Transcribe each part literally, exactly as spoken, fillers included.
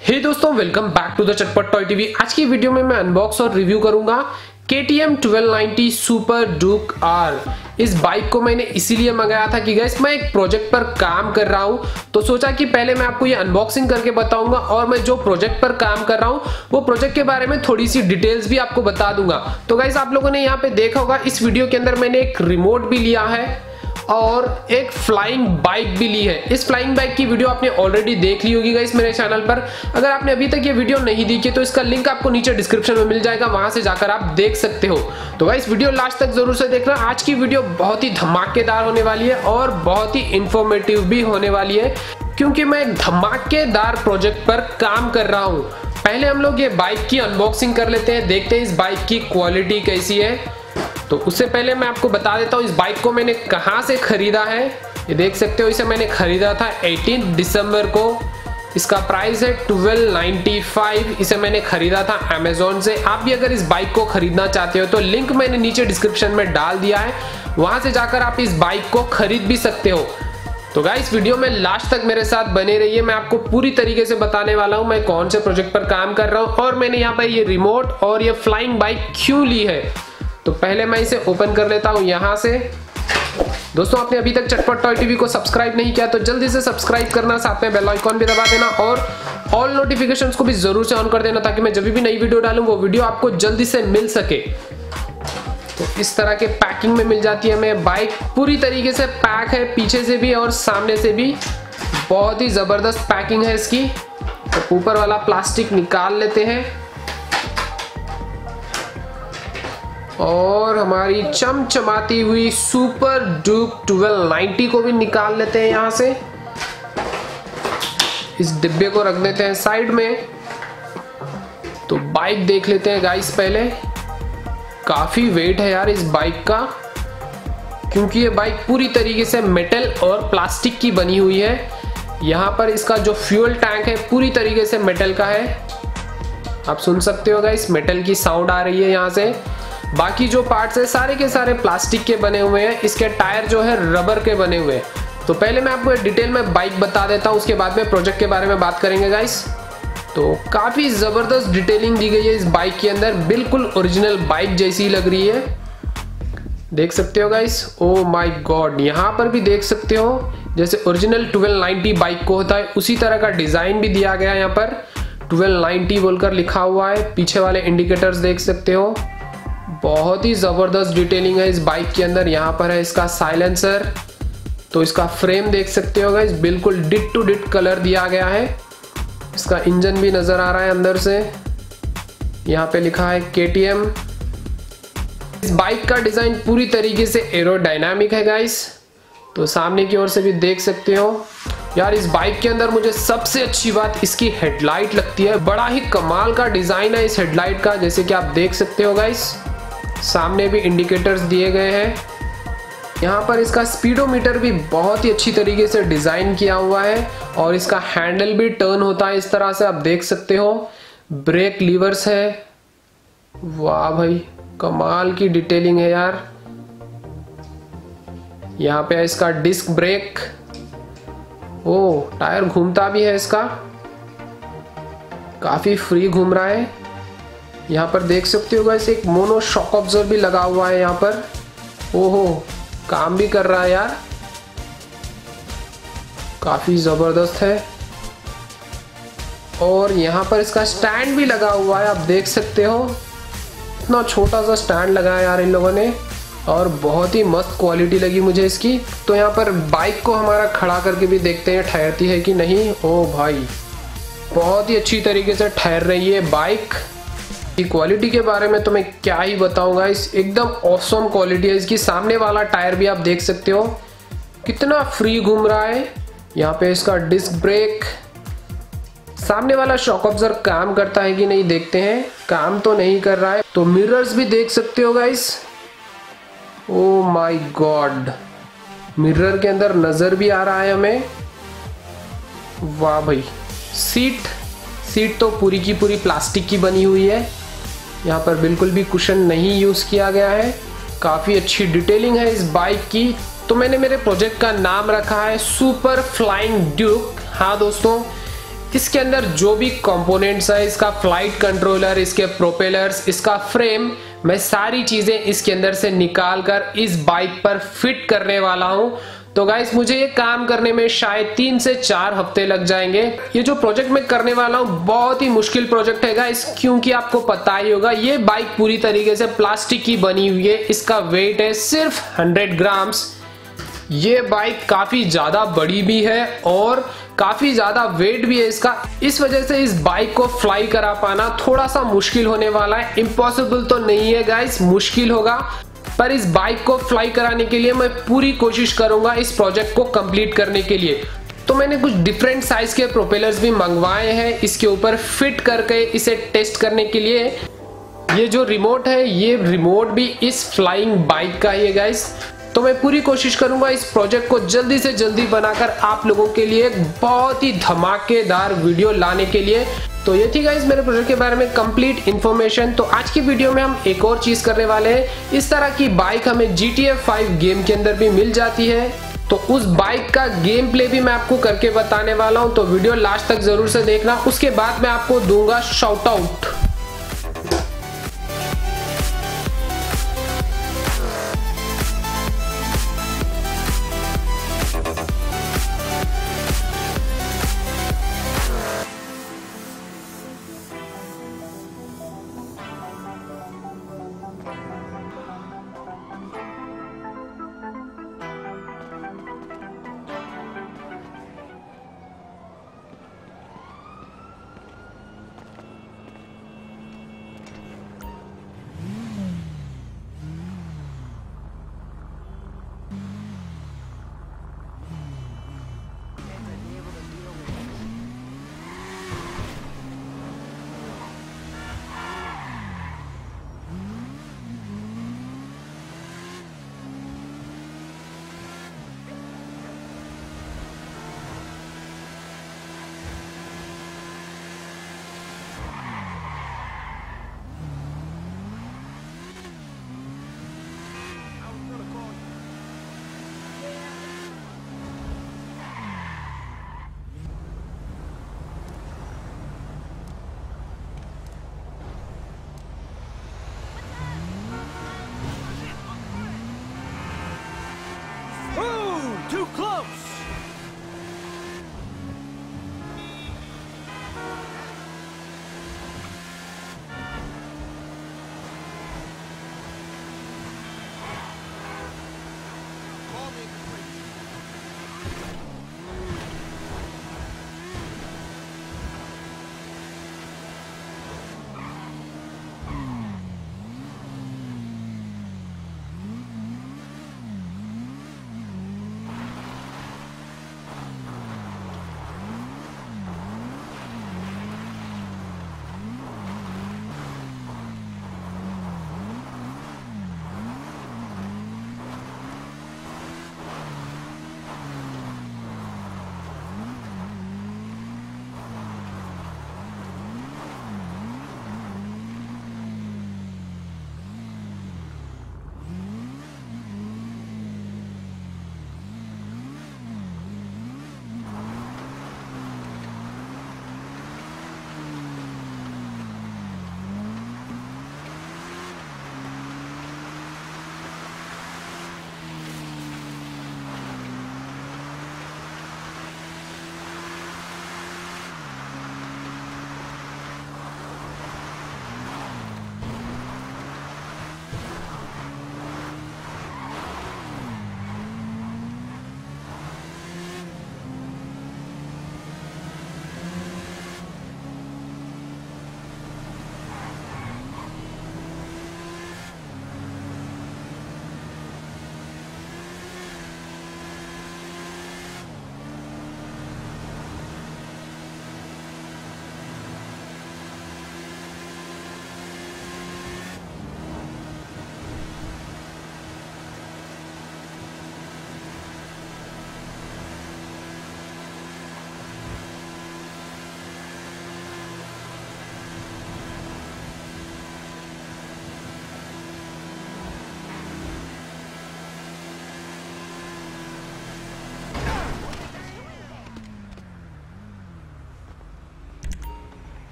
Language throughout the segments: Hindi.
हे hey दोस्तों, welcome back to the Chatpat toy TV. आज की वीडियो में मैं अनबॉक्स और रिव्यू करूंगा के T M twelve ninety super डूक are. इस बाइक को मैंने इसीलिए मंगाया था कि गाइस मैं एक प्रोजेक्ट पर काम कर रहा हूं, तो सोचा कि पहले मैं आपको ये अनबॉक्सिंग करके बताऊंगा और मैं जो प्रोजेक्ट पर काम कर रहा हूं वो प्रोजेक्ट के बारे में थोड़ी सी डिटेल्स भी आपको बता दूंगा। तो गाइस आप लोगों ने यहाँ पे देखा होगा इस वीडियो के अंदर मैंने एक रिमोट भी लिया है और एक फ्लाइंग बाइक भी ली है। इस फ्लाइंग बाइक की वीडियो आपने ऑलरेडी देख ली होगी गाइस मेरे चैनल पर। अगर आपने अभी तक ये वीडियो नहीं देखी तो इसका लिंक आपको नीचे डिस्क्रिप्शन में मिल जाएगा, वहां से जाकर आप देख सकते हो। तो गाइस वीडियो लास्ट तक जरूर से देखना। आज की वीडियो बहुत ही धमाकेदार होने वाली है और बहुत ही इंफॉर्मेटिव भी होने वाली है, क्योंकि मैं एक धमाकेदार प्रोजेक्ट पर काम कर रहा हूँ। पहले हम लोग ये बाइक की अनबॉक्सिंग कर लेते हैं, देखते हैं इस बाइक की क्वालिटी कैसी है। तो उससे पहले मैं आपको बता देता हूँ इस बाइक को मैंने कहाँ से खरीदा है। ये देख सकते हो, इसे मैंने खरीदा था अठारह दिसंबर को। इसका प्राइस है ट्वेल्व नाइंटी फाइव। इसे मैंने खरीदा था अमेजोन से। आप भी अगर इस बाइक को खरीदना चाहते हो तो लिंक मैंने नीचे डिस्क्रिप्शन में डाल दिया है, वहां से जाकर आप इस बाइक को खरीद भी सकते हो। तो गाइस वीडियो में लास्ट तक मेरे साथ बने रहिए। मैं आपको पूरी तरीके से बताने वाला हूं मैं कौन से प्रोजेक्ट पर काम कर रहा हूं और मैंने यहाँ पर ये रिमोट और ये फ्लाइंग बाइक क्यों ली है। तो पहले मैं इसे ओपन कर लेता हूं यहां से। दोस्तों, आपने अभी तक चटपट टॉय टीवी को सब्सक्राइब नहीं किया तो जल्दी से सब्सक्राइब करना, साथ में बेल आइकॉन भी दबा देना और ऑल नोटिफिकेशंस को भी जरूर से ऑन कर देना, ताकि मैं जब भी नई वीडियो डालूं वो वीडियो आपको जल्दी से मिल सके। तो इस तरह के पैकिंग में मिल जाती है हमें बाइक। पूरी तरीके से पैक है, पीछे से भी और सामने से भी। बहुत ही जबरदस्त पैकिंग है इसकी। तो ऊपर वाला प्लास्टिक निकाल लेते हैं और हमारी चमचमाती हुई सुपर डूक ट्वेल्व नाइंटी को भी निकाल लेते हैं यहां से। इस डिब्बे को रख देते हैं साइड में। तो बाइक देख लेते हैं गाइस पहले। काफी वेट है यार इस बाइक का, क्योंकि ये बाइक पूरी तरीके से मेटल और प्लास्टिक की बनी हुई है। यहां पर इसका जो फ्यूल टैंक है पूरी तरीके से मेटल का है। आप सुन सकते हो गाइस, मेटल की साउंड आ रही है यहां से। बाकी जो पार्ट्स है सारे के सारे प्लास्टिक के बने हुए हैं। इसके टायर जो है रबर के बने हुए हैं। तो पहले मैं आपको डिटेल में बाइक बता देता हूं, उसके बाद में प्रोजेक्ट के बारे में बात करेंगे गाइस। तो काफी जबरदस्त डिटेलिंग दी गई है इस बाइक के अंदर, बिल्कुल ओरिजिनल बाइक जैसी लग रही है। देख सकते हो गाइस, ओ माय गॉड। यहाँ पर भी देख सकते हो जैसे ओरिजिनल ट्वेल्व नाइंटी बाइक को होता है उसी तरह का डिजाइन भी दिया गया है। यहाँ पर ट्वेल्व नाइंटी बोलकर लिखा हुआ है। पीछे वाले इंडिकेटर्स देख सकते हो। बहुत ही जबरदस्त डिटेलिंग है इस बाइक के अंदर। यहाँ पर है इसका साइलेंसर। तो इसका फ्रेम देख सकते हो गाइस, बिल्कुल डिट टू डिट कलर दिया गया है। इसका इंजन भी नजर आ रहा है अंदर से। यहाँ पे लिखा है के टी एम। इस बाइक का डिजाइन पूरी तरीके से एरोडायनामिक है गाइस। तो सामने की ओर से भी देख सकते हो यार। इस बाइक के अंदर मुझे सबसे अच्छी बात इसकी हेडलाइट लगती है। बड़ा ही कमाल का डिजाइन है इस हेडलाइट का, जैसे कि आप देख सकते हो गाइस। सामने भी इंडिकेटर्स दिए गए हैं। यहाँ पर इसका स्पीडोमीटर भी बहुत ही अच्छी तरीके से डिजाइन किया हुआ है और इसका हैंडल भी टर्न होता है इस तरह से, आप देख सकते हो। ब्रेक लीवर्स है। वाह भाई, कमाल की डिटेलिंग है यार। यहाँ पे है इसका डिस्क ब्रेक। ओ, टायर घूमता भी है इसका, काफी फ्री घूम रहा है। यहाँ पर देख सकते हो गाइस एक मोनो शॉक ऑब्जर्वर भी लगा हुआ है यहाँ पर। ओहो, काम भी कर रहा है यार, काफी जबरदस्त है। और यहाँ पर इसका स्टैंड भी लगा हुआ है, आप देख सकते हो। इतना छोटा सा स्टैंड लगाया यार इन लोगों ने, और बहुत ही मस्त क्वालिटी लगी मुझे इसकी। तो यहाँ पर बाइक को हमारा खड़ा करके भी देखते हैं ठहरती है कि नहीं। ओ भाई, बहुत ही अच्छी तरीके से ठहर रही है बाइक। की क्वालिटी के बारे में तो मैं क्या ही बताऊंगा, इस एकदम ऑसम क्वालिटी है इसकी। सामने वाला टायर भी आप देख सकते हो कितना फ्री घूम रहा है। यहाँ पे इसका डिस्क ब्रेक। सामने वाला शॉक ऑब्जर्वर काम करता है कि नहीं देखते हैं। काम तो नहीं कर रहा है। तो मिरर्स भी देख सकते हो guys. Oh my god, mirror के अंदर नजर भी आ रहा है हमें। वाह भाई। सीट सीट तो पूरी की पूरी प्लास्टिक की बनी हुई है। यहाँ पर बिल्कुल भी कुशन नहीं यूज किया गया है। काफी अच्छी डिटेलिंग है इस बाइक की। तो मैंने मेरे प्रोजेक्ट का नाम रखा है सुपर फ्लाइंग ड्यूक। हाँ दोस्तों, इसके अंदर जो भी कंपोनेंट्स है, इसका फ्लाइट कंट्रोलर, इसके प्रोपेलर्स, इसका फ्रेम, मैं सारी चीजें इसके अंदर से निकाल कर इस बाइक पर फिट करने वाला हूं। तो गाइस मुझे ये काम करने में शायद तीन से चार हफ्ते लग जाएंगे। ये जो प्रोजेक्ट मैं करने वाला हूँ बहुत ही मुश्किल प्रोजेक्ट है गाइस, क्योंकि आपको पता ही होगा ये बाइक पूरी तरीके से प्लास्टिक की बनी हुई है। इसका वेट है सिर्फ हंड्रेड ग्राम्स। ये बाइक काफी ज्यादा बड़ी भी है और काफी ज्यादा वेट भी है इसका। इस वजह से इस बाइक को फ्लाई करा पाना थोड़ा सा मुश्किल होने वाला है। इम्पॉसिबल तो नहीं है गाइस, मुश्किल होगा, पर इस बाइक को फ्लाई कराने के लिए मैं पूरी कोशिश करूंगा इस प्रोजेक्ट को कंप्लीट करने के लिए। तो मैंने कुछ डिफरेंट साइज के प्रोपेलर्स भी मंगवाए हैं इसके ऊपर फिट करके इसे टेस्ट करने के लिए। ये जो रिमोट है ये रिमोट भी इस फ्लाइंग बाइक का ही है गाइस। तो मैं पूरी कोशिश करूंगा इस प्रोजेक्ट को जल्दी से जल्दी बनाकर आप लोगों के लिए एक बहुत ही धमाकेदार वीडियो लाने के लिए। तो ये थी गाइस मेरे प्रोजेक्ट के बारे में कंप्लीट इन्फॉर्मेशन। तो आज की वीडियो में हम एक और चीज करने वाले हैं। इस तरह की बाइक हमें G T A five game के अंदर भी मिल जाती है, तो उस बाइक का गेम प्ले भी मैं आपको करके बताने वाला हूं। तो वीडियो लास्ट तक जरूर से देखना, उसके बाद मैं आपको दूंगा शाउट आउट।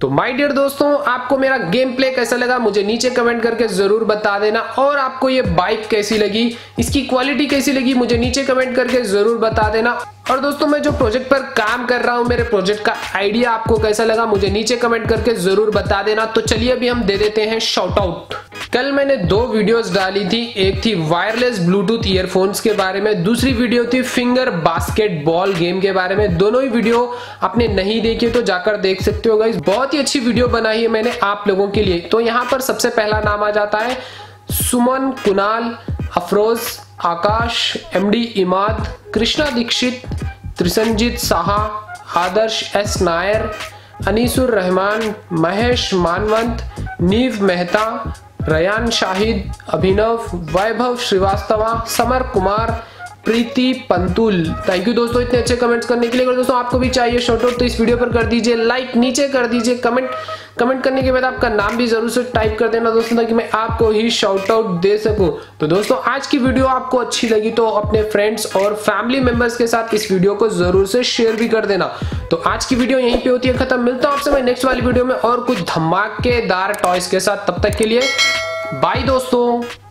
तो माय डियर दोस्तों, आपको मेरा गेम प्ले कैसा लगा मुझे नीचे कमेंट करके जरूर बता देना, और आपको ये बाइक कैसी लगी, इसकी क्वालिटी कैसी लगी मुझे नीचे कमेंट करके जरूर बता देना। और दोस्तों मैं जो प्रोजेक्ट पर काम कर रहा हूं, मेरे प्रोजेक्ट का आइडिया आपको कैसा लगा मुझे नीचे कमेंट करके जरूर बता देना। तो चलिए अभी हम दे देते हैं शॉट आउट। कल मैंने दो वीडियोस डाली थी, एक थी वायरलेस ब्लूटूथ ईयरफोन्स के बारे में, दूसरी वीडियो थी फिंगर बास्केटबॉल गेम के बारे में। दोनों ही वीडियो आपने नहीं देखी तो जाकर देख सकते हो गाइस, बहुत ही अच्छी वीडियो बनाई है मैंने आप लोगों के लिए। तो यहाँ पर सबसे पहला नाम आ जाता है Suman, Kunal, Afroz, Akash, MD Imad, Krishna Dixit, Trisanjeet Saha, Adarsh S Nair, Anisur Rahman, Mahesh Manvant, Neev Mehta, Ryan Shahid, Abhinav, Vaibhav Shrivastava, Samar Kumar, Preeti Pantul. Thank you दोस्तों इतने अच्छे कमेंट्स करने के लिए। अगर दोस्तों आपको भी चाहिए शॉर्ट आउट तो इस वीडियो पर कर दीजिए लाइक, नीचे कर दीजिए कमेंट। कमेंट करने के बाद आपका नाम भी जरूर से टाइप कर देना दोस्तों, ताकि मैं आपको ही शॉर्ट आउट दे सकूं। तो दोस्तों आज की वीडियो आपको अच्छी लगी तो अपने फ्रेंड्स और फैमिली मेंबर्स के साथ इस वीडियो को जरूर से शेयर भी कर देना। तो आज की वीडियो यहीं पे होती है खत्म। मिलता हूं आपसे मैं नेक्स्ट वाली वीडियो में और कुछ धमाकेदार टॉयज के साथ। तब तक के लिए बाय दोस्तों।